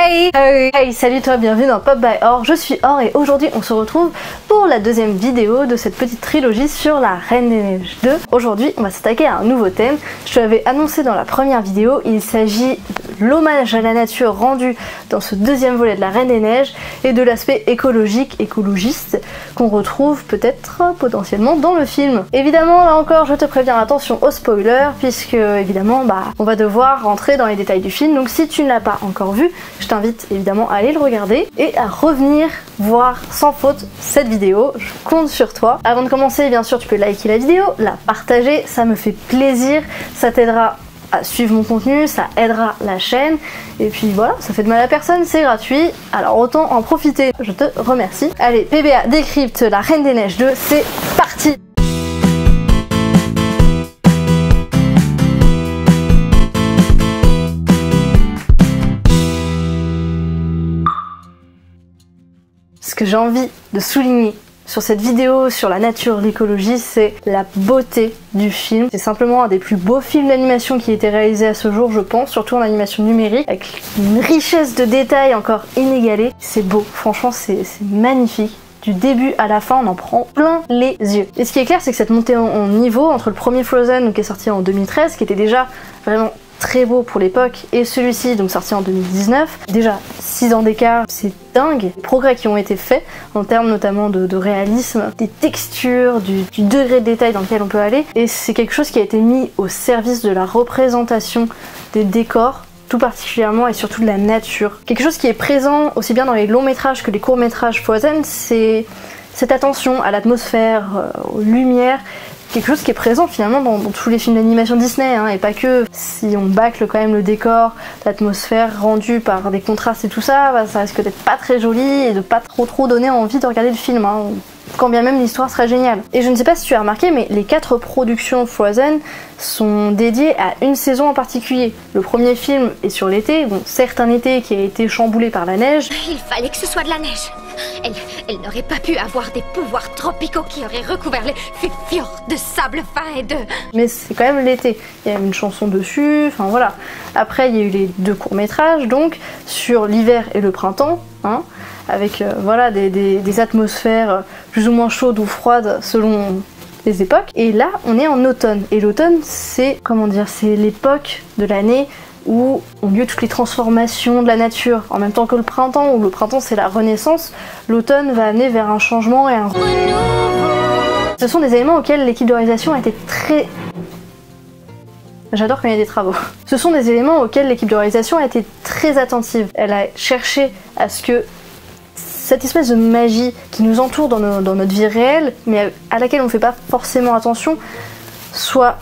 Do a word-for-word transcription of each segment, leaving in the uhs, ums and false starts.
Hey, hey, hey, salut toi, bienvenue dans Pop by Or, je suis Or et aujourd'hui on se retrouve pour la deuxième vidéo de cette petite trilogie sur la Reine des Neiges deux. Aujourd'hui on va s'attaquer à un nouveau thème, je te l'avais annoncé dans la première vidéo, il s'agit de l'hommage à la nature rendu dans ce deuxième volet de la Reine des Neiges et de l'aspect écologique, écologiste qu'on retrouve peut-être potentiellement dans le film. Évidemment là encore je te préviens attention aux spoilers puisque évidemment bah on va devoir rentrer dans les détails du film, donc si tu ne l'as pas encore vu, je t'invite évidemment à aller le regarder et à revenir voir sans faute cette vidéo, je compte sur toi. Avant de commencer, bien sûr tu peux liker la vidéo, la partager, ça me fait plaisir, ça t'aidera à suivre mon contenu, ça aidera la chaîne et puis voilà, ça fait de mal à personne, c'est gratuit, alors autant en profiter, je te remercie. Allez, P B A décrypte la Reine des Neiges deux, c'est parti. Ce que j'ai envie de souligner sur cette vidéo sur la nature, l'écologie, c'est la beauté du film. C'est simplement un des plus beaux films d'animation qui a été réalisé à ce jour, je pense, surtout en animation numérique, avec une richesse de détails encore inégalée. C'est beau, franchement c'est magnifique. Du début à la fin, on en prend plein les yeux. Et ce qui est clair, c'est que cette montée en, en niveau entre le premier Frozen, donc, qui est sorti en deux mille treize, qui était déjà vraiment très beau pour l'époque, et celui-ci, donc sorti en deux mille dix-neuf, déjà six ans d'écart, c'est dingue. Les progrès qui ont été faits en termes notamment de, de réalisme, des textures, du, du degré de détail dans lequel on peut aller, et c'est quelque chose qui a été mis au service de la représentation des décors, tout particulièrement et surtout de la nature. Quelque chose qui est présent aussi bien dans les longs métrages que les courts métrages Frozen, c'est cette attention à l'atmosphère, aux lumières, quelque chose qui est présent finalement dans, dans tous les films d'animation Disney, hein, et pas que. Si on bâcle quand même le décor, l'atmosphère rendue par des contrastes et tout ça, bah, ça risque d'être pas très joli et de pas trop trop donner envie de regarder le film, hein, quand bien même l'histoire serait géniale. Et je ne sais pas si tu as remarqué, mais les quatre productions Frozen sont dédiées à une saison en particulier. Le premier film est sur l'été, bon certes un été qui a été chamboulé par la neige. Il fallait que ce soit de la neige. Elle, elle n'aurait pas pu avoir des pouvoirs tropicaux qui auraient recouvert les fjords de sable fin et de... Mais c'est quand même l'été, il y a une chanson dessus, enfin voilà. Après il y a eu les deux courts-métrages, donc sur l'hiver et le printemps, hein, avec euh, voilà des, des, des atmosphères plus ou moins chaudes ou froides selon les époques. Et là on est en automne, et l'automne c'est, comment dire, c'est l'époque de l'année où ont lieu toutes les transformations de la nature, en même temps que le printemps, où le printemps c'est la renaissance, l'automne va amener vers un changement et un renouveau. Ce sont des éléments auxquels l'équipe de réalisation a été très... J'adore quand il y a des travaux. Ce sont des éléments auxquels l'équipe de réalisation a été très attentive. Elle a cherché à ce que cette espèce de magie qui nous entoure dans, nos, dans notre vie réelle, mais à laquelle on ne fait pas forcément attention, soit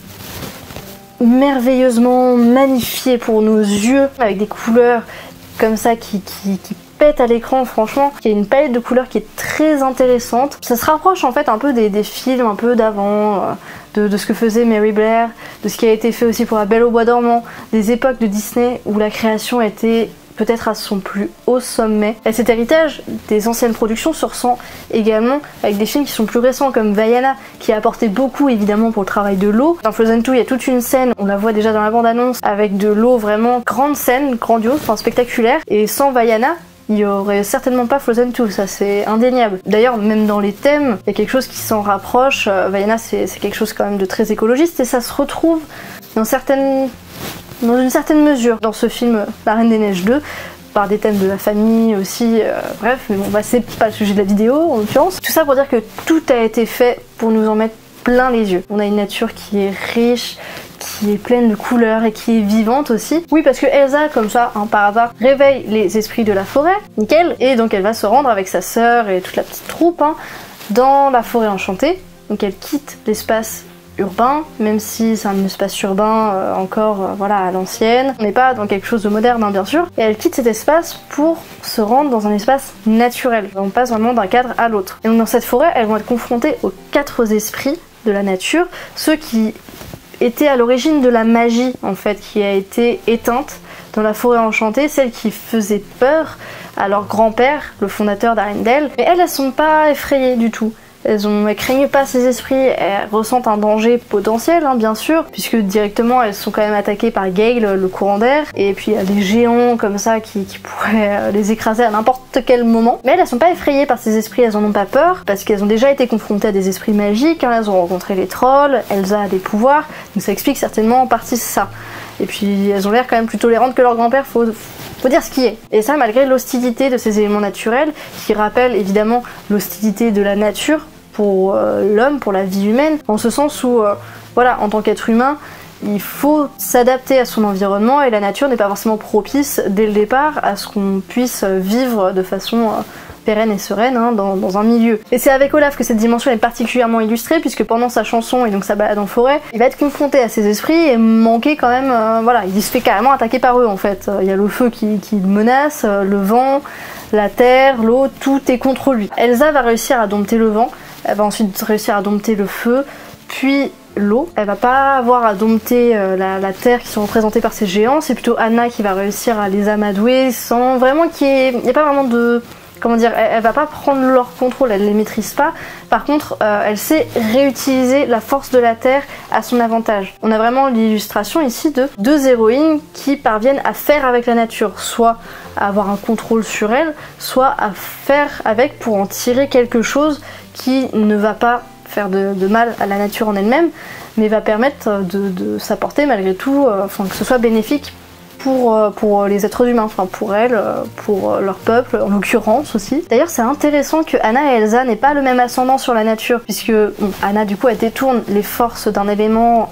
merveilleusement magnifiée pour nos yeux, avec des couleurs comme ça qui, qui, qui pètent à l'écran, franchement. Il y a une palette de couleurs qui est très intéressante. Ça se rapproche en fait un peu des, des films un peu d'avant, euh, de, de ce que faisait Mary Blair, de ce qui a été fait aussi pour La Belle au Bois dormant, des époques de Disney où la création était peut-être à son plus haut sommet. Et cet héritage des anciennes productions se ressent également avec des films qui sont plus récents comme Vaiana, qui a apporté beaucoup évidemment pour le travail de l'eau. Dans Frozen deux il y a toute une scène, on la voit déjà dans la bande-annonce, avec de l'eau vraiment grande scène, grandiose, enfin spectaculaire, et sans Vaiana il y aurait certainement pas Frozen deux, ça c'est indéniable. D'ailleurs même dans les thèmes, il y a quelque chose qui s'en rapproche. Vaiana c'est quelque chose quand même de très écologiste et ça se retrouve dans certaines... dans une certaine mesure dans ce film La Reine des Neiges deux, par des thèmes de la famille aussi, euh, bref, mais bon bah c'est pas le sujet de la vidéo en l'occurrence. Tout ça pour dire que tout a été fait pour nous en mettre plein les yeux. On a une nature qui est riche, qui est pleine de couleurs et qui est vivante aussi. Oui, parce que Elsa, comme ça, hein, par hasard, réveille les esprits de la forêt, nickel, et donc elle va se rendre avec sa sœur et toute la petite troupe, hein, dans la forêt enchantée. Donc elle quitte l'espace urbain, même si c'est un espace urbain euh, encore euh, voilà, à l'ancienne. On n'est pas dans quelque chose de moderne, hein, bien sûr. Et elle quitte cet espace pour se rendre dans un espace naturel. On passe vraiment d'un cadre à l'autre. Et donc dans cette forêt, elles vont être confrontées aux quatre esprits de la nature, ceux qui étaient à l'origine de la magie, en fait, qui a été éteinte dans la forêt enchantée, celle qui faisait peur à leur grand-père, le fondateur d'Arendelle. Mais elles, elles sont pas effrayées du tout. Elles ont, elles craignent pas ces esprits, elles ressentent un danger potentiel, hein, bien sûr, puisque directement elles sont quand même attaquées par Gale, le courant d'air, et puis il y a des géants comme ça qui, qui pourraient les écraser à n'importe quel moment. Mais elles, elles sont pas effrayées par ces esprits, elles en ont pas peur, parce qu'elles ont déjà été confrontées à des esprits magiques, hein, elles ont rencontré les trolls, Elsa a des pouvoirs, donc ça explique certainement en partie ça. Et puis elles ont l'air quand même plus tolérantes que leur grand-père, faut, faut dire ce qui est. Et ça malgré l'hostilité de ces éléments naturels, qui rappellent évidemment l'hostilité de la nature pour euh, l'homme, pour la vie humaine, en ce sens où, euh, voilà, en tant qu'être humain, il faut s'adapter à son environnement et la nature n'est pas forcément propice dès le départ à ce qu'on puisse vivre de façon euh, pérenne et sereine hein, dans, dans un milieu. Et c'est avec Olaf que cette dimension est particulièrement illustrée puisque pendant sa chanson et donc sa balade en forêt, il va être confronté à ces esprits et manquer quand même, euh, voilà, il se fait carrément attaquer par eux en fait. Il y a le feu qui, qui le menace, le vent, la terre, l'eau, tout est contre lui. Elsa va réussir à dompter le vent, elle va ensuite réussir à dompter le feu, puis l'eau. Elle va pas avoir à dompter euh, la, la terre qui sont représentés par ces géants, c'est plutôt Anna qui va réussir à les amadouer sans vraiment qu'il y ait, il y a pas vraiment de... Comment dire, elle, elle va pas prendre leur contrôle, elle les maîtrise pas. Par contre, euh, elle sait réutiliser la force de la terre à son avantage. On a vraiment l'illustration ici de deux héroïnes qui parviennent à faire avec la nature, soit à avoir un contrôle sur elle, soit à faire avec pour en tirer quelque chose qui ne va pas faire de, de mal à la nature en elle-même, mais va permettre de, de s'apporter malgré tout, euh, enfin que ce soit bénéfique Pour, pour les êtres humains, enfin pour elles, pour leur peuple en l'occurrence aussi. D'ailleurs c'est intéressant que Anna et Elsa n'aient pas le même ascendant sur la nature, puisque bon, Anna du coup elle détourne les forces d'un élément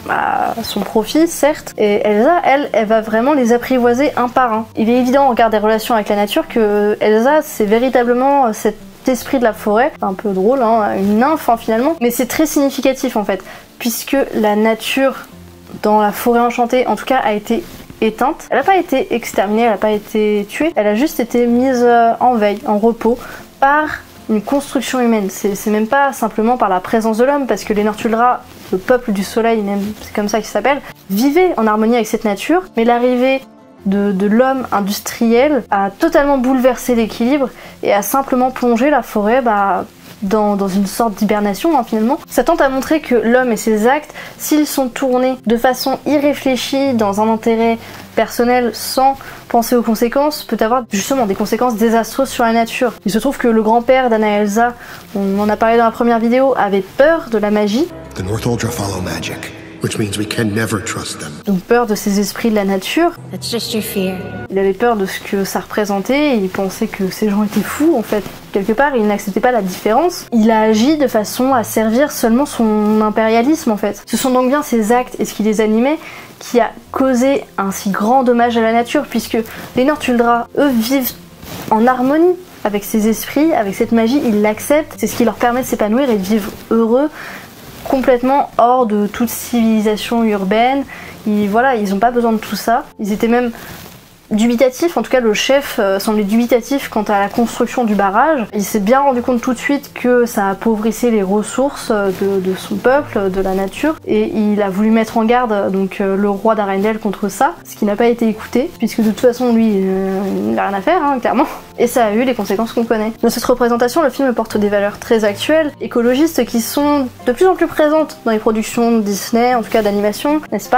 à son profit certes, et Elsa elle, elle va vraiment les apprivoiser un par un. Il est évident au regard des relations avec la nature que Elsa c'est véritablement cette esprit de la forêt, un peu drôle, hein, une nymphe hein, finalement, mais c'est très significatif en fait, puisque la nature dans la forêt enchantée en tout cas a été éteinte. Elle n'a pas été exterminée, elle n'a pas été tuée, elle a juste été mise en veille, en repos, par une construction humaine. C'est même pas simplement par la présence de l'homme, parce que les Nortuldra, le peuple du soleil, même c'est comme ça qu'ils s'appellent, vivaient en harmonie avec cette nature, mais l'arrivée de, de l'homme industriel a totalement bouleversé l'équilibre et a simplement plongé la forêt bah, Dans, dans une sorte d'hibernation hein, finalement. Ça tente à montrer que l'homme et ses actes, s'ils sont tournés de façon irréfléchie dans un intérêt personnel sans penser aux conséquences, peut avoir justement des conséquences désastreuses sur la nature. Il se trouve que le grand-père d'Anna et Elsa, on en a parlé dans la première vidéo, avait peur de la magie. The Northuldra follow magic, which means we can never trust them. Donc peur de ces esprits de la nature. That's just your fear. Il avait peur de ce que ça représentait, il pensait que ces gens étaient fous en fait. Quelque part, il n'acceptait pas la différence. Il a agi de façon à servir seulement son impérialisme en fait. Ce sont donc bien ses actes et ce qui les animait qui a causé un si grand dommage à la nature, puisque les Nortuldra, eux, vivent en harmonie avec ces esprits, avec cette magie, ils l'acceptent, c'est ce qui leur permet de s'épanouir et de vivre heureux, complètement hors de toute civilisation urbaine. Ils, voilà, ils n'ont pas besoin de tout ça. Ils étaient même dubitatif, en tout cas le chef euh, semblait dubitatif quant à la construction du barrage. Il s'est bien rendu compte tout de suite que ça appauvrissait les ressources de, de son peuple, de la nature, et il a voulu mettre en garde donc euh, le roi d'Arendelle contre ça, ce qui n'a pas été écouté, puisque de toute façon lui euh, il n'a rien à faire, hein, clairement, et ça a eu les conséquences qu'on connaît. Dans cette représentation, le film porte des valeurs très actuelles, écologistes, qui sont de plus en plus présentes dans les productions de Disney, en tout cas d'animation, n'est-ce pas ?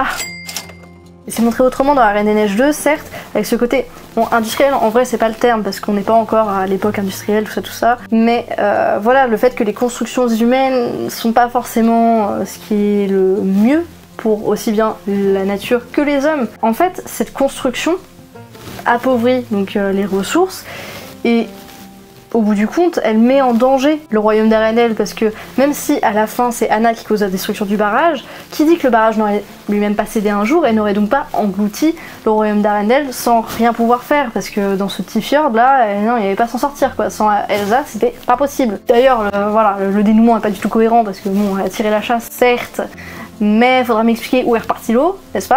C'est montré autrement dans La Reine des Neiges deux, certes, avec ce côté bon, industriel, en vrai c'est pas le terme parce qu'on n'est pas encore à l'époque industrielle, tout ça, tout ça, mais euh, voilà, le fait que les constructions humaines sont pas forcément euh, ce qui est le mieux pour aussi bien la nature que les hommes. En fait, cette construction appauvrit donc euh, les ressources et au bout du compte, elle met en danger le royaume d'Arendelle, parce que même si à la fin c'est Anna qui cause la destruction du barrage, qui dit que le barrage n'aurait lui-même pas cédé un jour et n'aurait donc pas englouti le royaume d'Arendelle sans rien pouvoir faire, parce que dans ce petit fjord là, euh, non, il n'y avait pas à s'en sortir quoi, sans Elsa c'était pas possible. D'ailleurs, le, voilà, le, le dénouement est pas du tout cohérent, parce que bon, elle a tiré la chasse certes, mais il faudra m'expliquer où est reparti l'eau, n'est-ce pas ?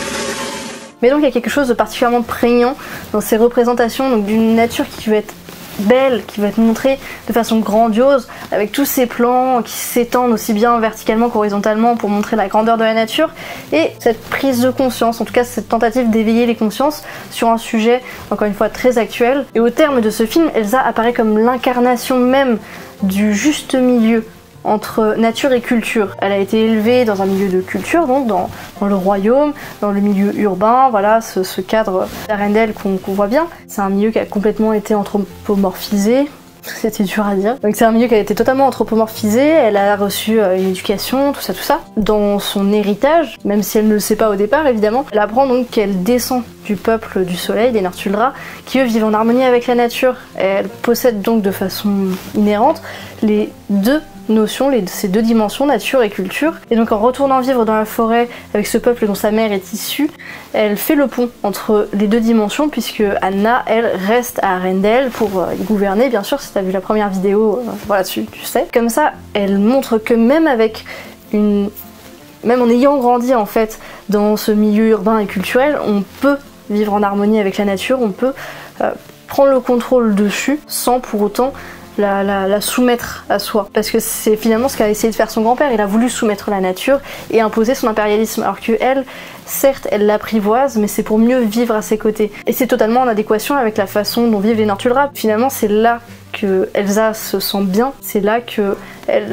Mais donc il y a quelque chose de particulièrement prégnant dans ces représentations d'une nature qui veut être belle, qui va être montrée de façon grandiose, avec tous ces plans qui s'étendent aussi bien verticalement qu'horizontalement pour montrer la grandeur de la nature, et cette prise de conscience, en tout cas cette tentative d'éveiller les consciences sur un sujet, encore une fois, très actuel. Et au terme de ce film, Elsa apparaît comme l'incarnation même du juste milieu entre nature et culture. Elle a été élevée dans un milieu de culture, donc dans, dans le royaume, dans le milieu urbain, voilà, ce, ce cadre d'Arendelle qu'on qu'on voit bien. C'est un milieu qui a complètement été anthropomorphisé, c'était dur à dire. Donc c'est un milieu qui a été totalement anthropomorphisé, elle a reçu euh, une éducation, tout ça, tout ça. Dans son héritage, même si elle ne le sait pas au départ évidemment, elle apprend donc qu'elle descend du peuple du soleil, des Northuldra, qui eux vivent en harmonie avec la nature. Et elle possède donc de façon inhérente les deux notions, les, ces deux dimensions, nature et culture. Et donc en retournant vivre dans la forêt avec ce peuple dont sa mère est issue, elle fait le pont entre les deux dimensions, puisque Anna, elle, reste à Arendelle pour euh, y gouverner, bien sûr, si t'as vu la première vidéo, euh, voilà, tu, tu sais. Comme ça, elle montre que même avec une... même en ayant grandi en fait dans ce milieu urbain et culturel, on peut vivre en harmonie avec la nature, on peut euh, prendre le contrôle dessus sans pour autant La, la, la soumettre à soi. Parce que c'est finalement ce qu'a essayé de faire son grand-père, il a voulu soumettre la nature et imposer son impérialisme, alors que elle, certes, elle l'apprivoise, mais c'est pour mieux vivre à ses côtés. Et c'est totalement en adéquation avec la façon dont vivent les Northuldra. Finalement, c'est là que Elsa se sent bien, c'est là que elle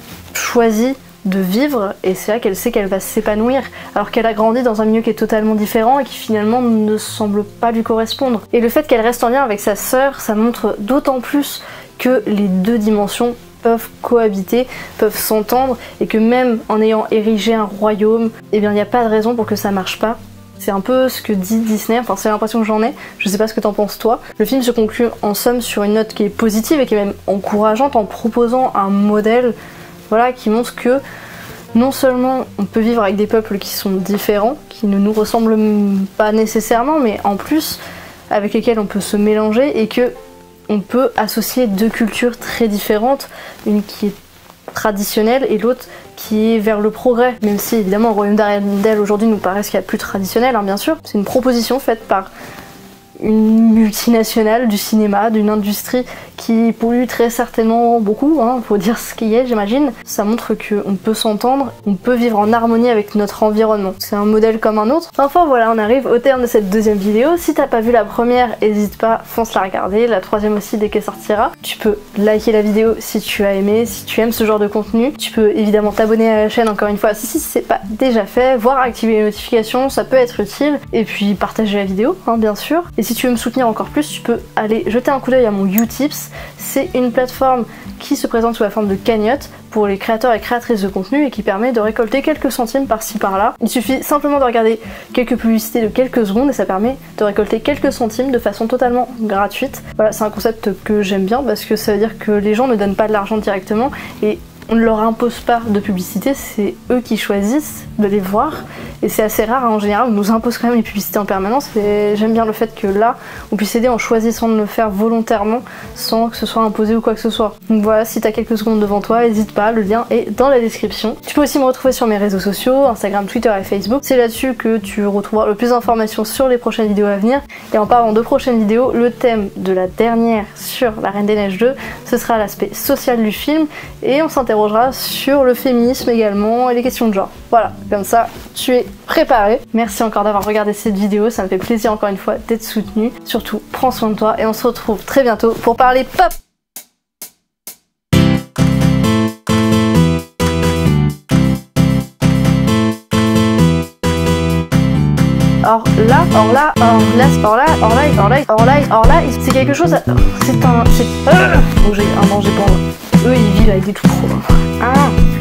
choisit de vivre, et c'est là qu'elle sait qu'elle va s'épanouir, alors qu'elle a grandi dans un milieu qui est totalement différent et qui finalement ne semble pas lui correspondre. Et le fait qu'elle reste en lien avec sa sœur, ça montre d'autant plus que les deux dimensions peuvent cohabiter, peuvent s'entendre, et que même en ayant érigé un royaume, eh bien il n'y a pas de raison pour que ça marche pas. C'est un peu ce que dit Disney, enfin c'est l'impression que j'en ai, je sais pas ce que t'en penses toi. Le film se conclut en somme sur une note qui est positive et qui est même encourageante en proposant un modèle, voilà, qui montre que non seulement on peut vivre avec des peuples qui sont différents, qui ne nous ressemblent pas nécessairement, mais en plus avec lesquels on peut se mélanger, et que on peut associer deux cultures très différentes, une qui est traditionnelle et l'autre qui est vers le progrès. Même si évidemment le royaume d'Arendelle aujourd'hui nous paraît ce qu'il y a de plus traditionnel, hein, bien sûr. C'est une proposition faite par une multinationale du cinéma, d'une industrie qui pollue très certainement beaucoup, hein, faut dire ce qu'il y a, j'imagine. Ça montre qu'on peut s'entendre, on peut vivre en harmonie avec notre environnement. C'est un modèle comme un autre. Enfin voilà, on arrive au terme de cette deuxième vidéo. Si t'as pas vu la première, n'hésite pas, fonce la regarder. La troisième aussi dès qu'elle sortira. Tu peux liker la vidéo si tu as aimé, si tu aimes ce genre de contenu. Tu peux évidemment t'abonner à la chaîne encore une fois si, si c'est pas déjà fait, voire activer les notifications, ça peut être utile. Et puis partager la vidéo, hein, bien sûr. Et si tu veux me soutenir encore plus, tu peux aller jeter un coup d'œil à mon Utips. C'est une plateforme qui se présente sous la forme de cagnotte pour les créateurs et créatrices de contenu et qui permet de récolter quelques centimes par-ci par-là. Il suffit simplement de regarder quelques publicités de quelques secondes et ça permet de récolter quelques centimes de façon totalement gratuite. Voilà, c'est un concept que j'aime bien parce que ça veut dire que les gens ne donnent pas de l'argent directement et on ne leur impose pas de publicité, c'est eux qui choisissent de les voir. Et c'est assez rare, hein, en général, on nous impose quand même les publicités en permanence. Et j'aime bien le fait que là, on puisse aider en choisissant de le faire volontairement, sans que ce soit imposé ou quoi que ce soit. Donc voilà, si t'as quelques secondes devant toi, n'hésite pas, le lien est dans la description. Tu peux aussi me retrouver sur mes réseaux sociaux, Instagram, Twitter et Facebook. C'est là-dessus que tu retrouveras le plus d'informations sur les prochaines vidéos à venir. Et en parlant de prochaines vidéos, le thème de la dernière sur La Reine des Neiges deux, ce sera l'aspect social du film. Et on s'interrogera sur le féminisme également et les questions de genre. Voilà, comme ça, tu es préparé. Merci encore d'avoir regardé cette vidéo, ça me fait plaisir encore une fois d'être soutenu. Surtout, prends soin de toi et on se retrouve très bientôt pour parler pop. Or là, or là, or là, or là, or là, or là, or là, or là, c'est quelque chose. À... C'est un. C'est. Oh, j'ai un danger pour moi. Eux, ils vivent avec des tout trop. Ah.